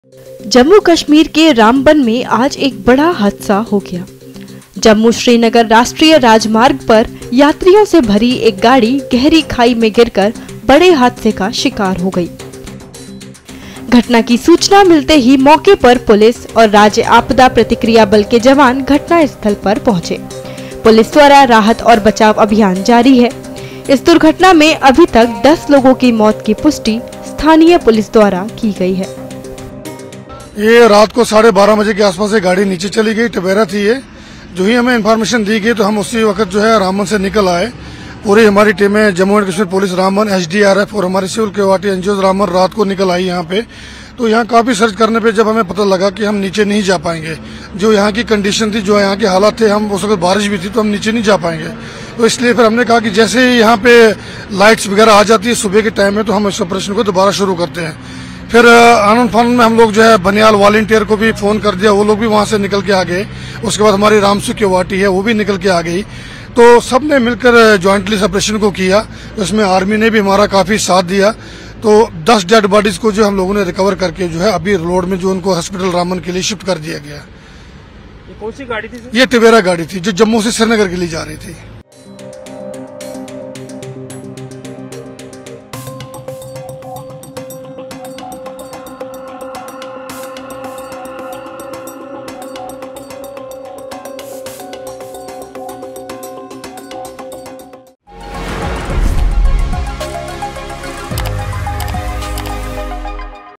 जम्मू कश्मीर के रामबन में आज एक बड़ा हादसा हो गया। जम्मू श्रीनगर राष्ट्रीय राजमार्ग पर यात्रियों से भरी एक गाड़ी गहरी खाई में गिरकर बड़े हादसे का शिकार हो गई। घटना की सूचना मिलते ही मौके पर पुलिस और राज्य आपदा प्रतिक्रिया बल के जवान घटना स्थल पर पहुंचे। पुलिस द्वारा राहत और बचाव अभियान जारी है। इस दुर्घटना में अभी तक 10 लोगों की मौत की पुष्टि स्थानीय पुलिस द्वारा की गई है। ये रात को 12:30 बजे के आसपास एक गाड़ी नीचे चली गई, टवेरा थी ये। जो ही हमें इन्फॉर्मेशन दी गई तो हम उसी वक्त जो है रामबन से निकल आए। पूरी हमारी टीमें Jammu and Kashmir police Ramban, SDRF और हमारी सिविल केवाटी एनजीओ रामबन रात को निकल आई यहाँ पे। तो यहाँ काफी सर्च करने पे जब हमें पता लगा कि हम नीचे नहीं जा पाएंगे, जो यहाँ की कंडीशन थी, जो यहाँ के हालात थे, हम उस वक्त बारिश भी थी तो हम नीचे नहीं जा पाएंगे। तो इसलिए फिर हमने कहा कि जैसे ही यहाँ पे लाइट्स वगैरह आ जाती है सुबह के टाइम में तो हम इस ऑपरेशन को दोबारा शुरू करते हैं। फिर आनंद फानंद में हम लोग जो है बनियाल वॉलंटियर को भी फोन कर दिया, वो लोग भी वहां से निकल के आ गए। उसके बाद हमारी रामसू केवाटी है वो भी निकल के आ गई। तो सबने मिलकर ज्वाइंटली इस ऑपरेशन को किया। उसमें आर्मी ने भी हमारा काफी साथ दिया। तो 10 डेड बॉडीज को जो हम लोगों ने रिकवर करके जो है अभी रोड में जो उनको हॉस्पिटल रामबन के लिए शिफ्ट कर दिया गया। ये कौन सी गाड़ी थी सर? ये टवेरा गाड़ी थी जो जम्मू से श्रीनगर के लिए जा रही थी।